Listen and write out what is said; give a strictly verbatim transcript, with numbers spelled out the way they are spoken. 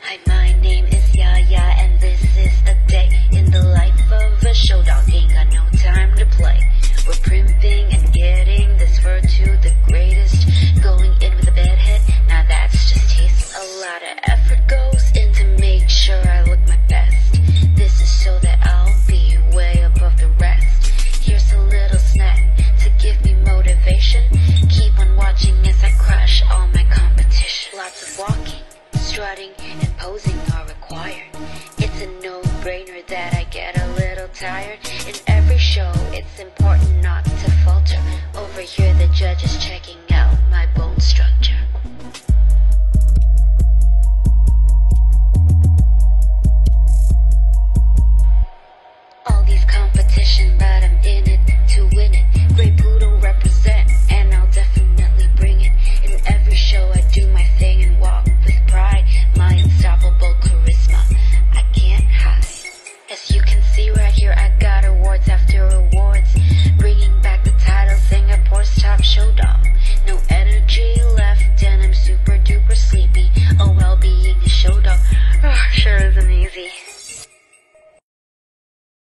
Hi, my name is Yaya, and this is a day in the life of a show dog. Ain't got no time to play. We're primping